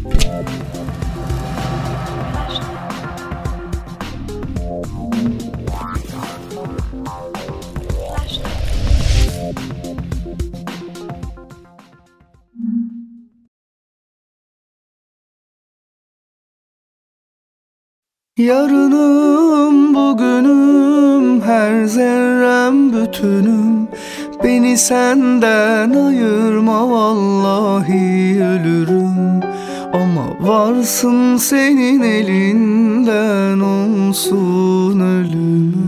Yarınım bugünüm, her zerrem bütünüm. Beni senden ayırma, vallahi ölürüm. Ama varsın senin elinden olsun ölümüm.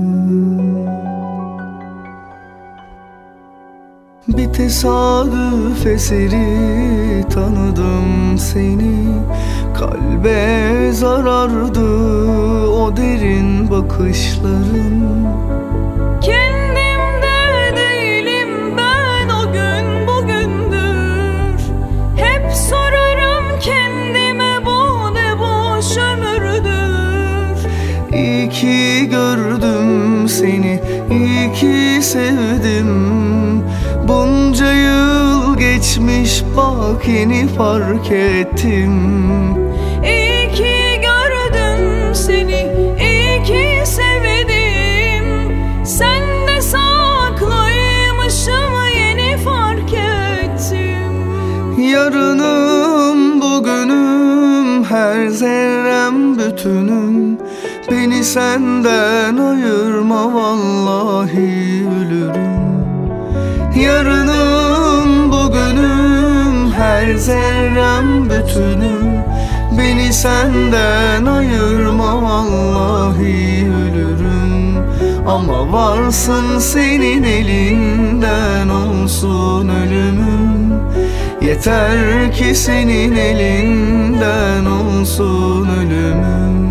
Bir tesadüf eseri tanıdım seni. Kalbe zarardı o derin bakışların. Kendimde değilim ben, o gün bugündür. Hep sorarım kendime, bu ne boş ömürdür. İyi ki gördüm seni, iyi ki sevdim. Bunca yıl geçmiş, bak yeni fark ettim. İyi ki gördüm seni, iyi ki sevdim. Sen de saklıymışım, yeni fark ettim. Yarınım bugünüm, her zerrem bütünüm. Beni senden ayırma, vallahi ölürüm. Yarınım bugünüm, her zerrem bütünüm. Beni senden ayırma, vallahi ölürüm. Ama varsın senin elinden olsun ölümüm. Yeter ki senin elinden olsun ölümüm.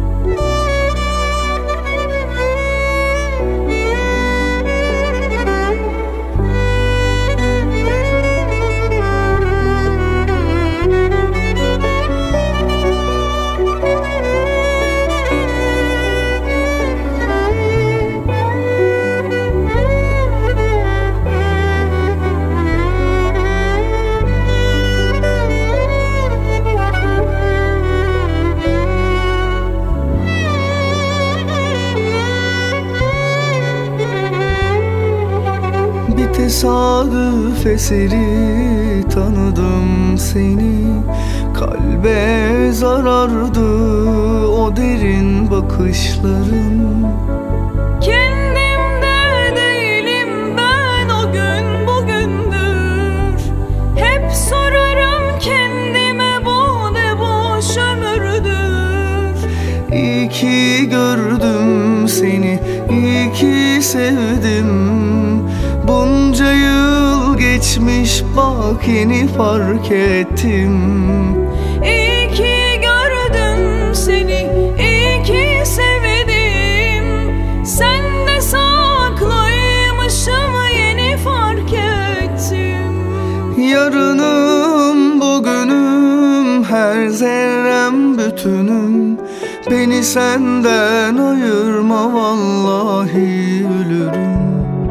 Tesadüf eseri tanıdım seni. Kalbe zarardı o derin bakışların. Kendimde değilim ben, o gün bugündür. Hep sorarım kendime, bu ne boş ömürdür. İyi ki gördüm seni, iyi ki sevdim. Bunca yıl geçmiş, bak yeni fark ettim. İyi ki gördüm seni, iyi ki sevdim. Sen de saklıymışım, yeni fark ettim. Yarınım bugünüm, her zerrem bütünüm. Beni senden ayırma, vallahi ölürüm.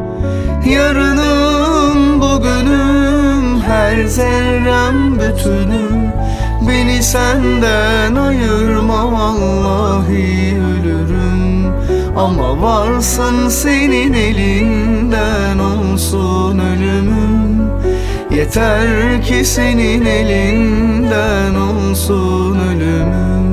Yarınım bugünüm, her zerrem bütünüm. Beni senden ayırma, vallahi ölürüm. Ama varsın senin elinden olsun ölümüm. Yeter ki senin elinden olsun ölümüm.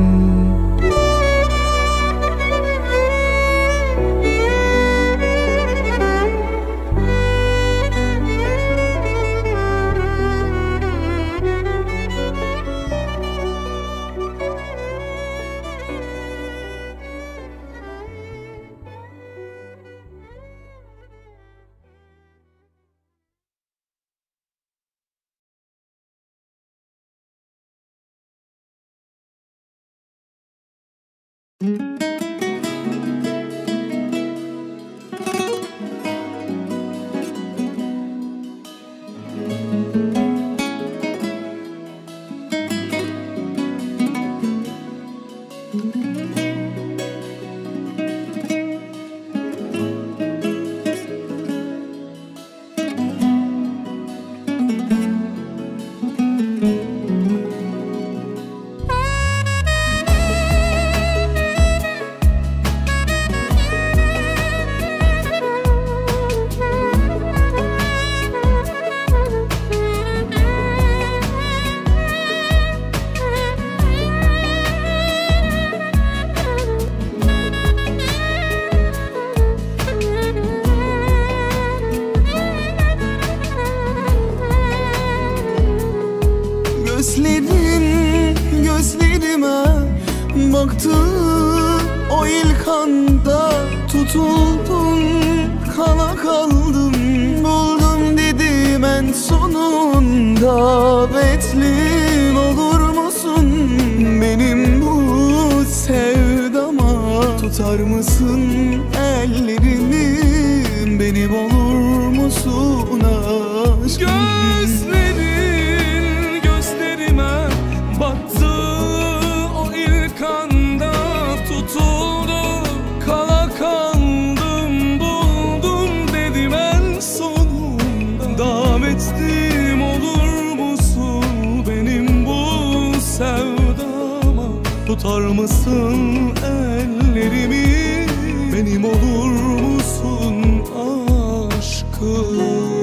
Gözlerin gözlerime baktı, o ilk anda tutuldum, kala kaldım. Buldum dedim en sonunda, betlim olur musun benim bu sevdama? Tutar mısın ellerimi, benim olur musun aşkım? Gözlerin gözlerime baktı, o ilk anda tutuldu, kala kaldım. Buldum dedim en sonunda, davetlim olur musun benim bu sevdama? Tutar mısın ellerimi, benim olur musun aşkım?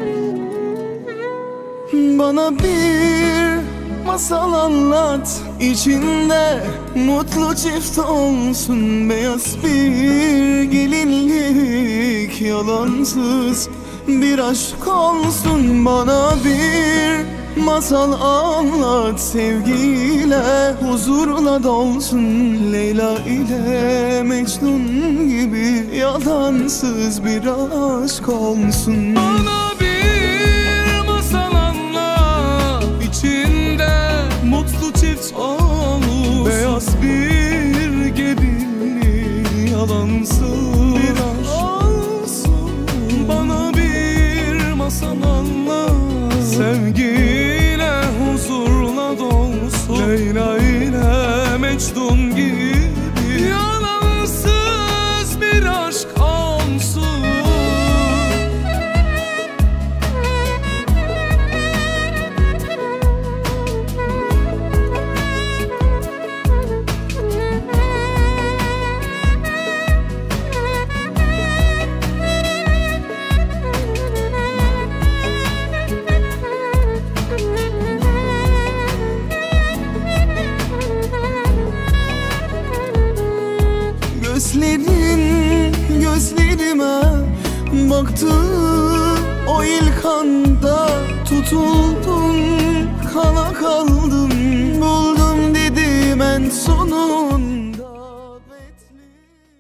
Bana bir masal anlat, içinde mutlu çift olsun. Beyaz bir gelinlik, yalansız bir aşk olsun. Bana bir masal anlat, sevgiyle huzurla dolsun. Leyla ile Mecnun gibi yalansız bir aşk olsun. Bana bir masal anlat, içinde mutlu çift olur. Beyaz bir gelinlik, yalansız bir aşk olsun. Bana bir masal anlat, sevgiyle huzurla dolsun. Leyla ile Mecnun gibi yalansız bir aşk olsun. Gözlerin gözlerime baktı, o ilk anda tutuldum, kala kaldım. Buldum dedim en sonunda, betlim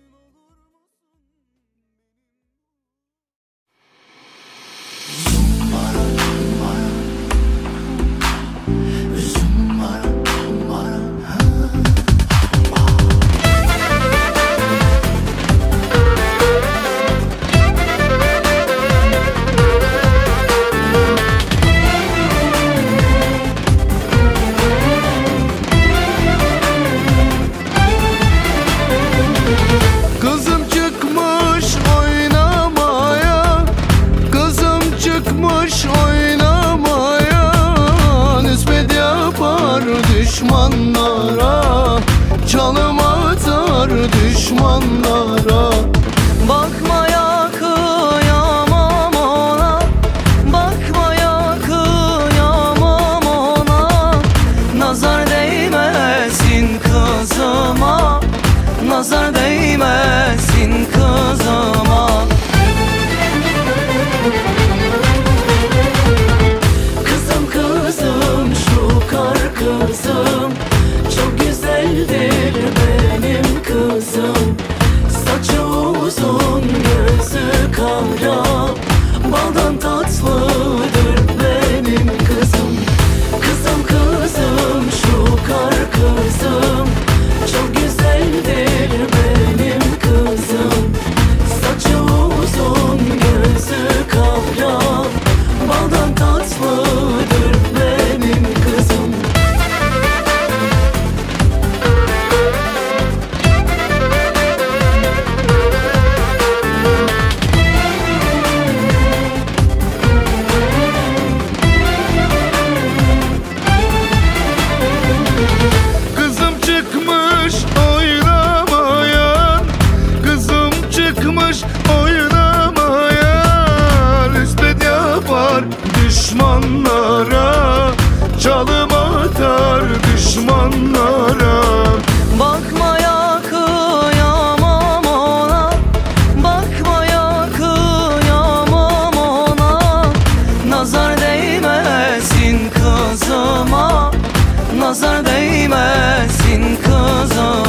Kızım çıkmış oynamaya, kızım çıkmış oynamaya. Nispet yapar düşmanlara, çalım atar düşmanlara. Bakmaya kıyamam ona, bakmaya kıyamam ona. Nazar değmesin kızıma, nazar değmesin kızıma. Kızım kızım şu kar kızım, çok güzeldir benim kızım. Saçı uzun gözü kara, baldan tatlıdır benim kızım. Kızım kızım şu kar kızım, çok güzeldir benim kızım. Saçı uzun gözü kara, baldan tatlıdır benim kızım. Kızım çıkmış oynamaya, kızım çıkmış oynamaya. Nispet yapar düşmanlara, çalım atar düşmanlara. Bakmaya kıyamam ona, bakmaya kıyamam ona. Nazar değmesin kızıma, nazar değmesin kızım.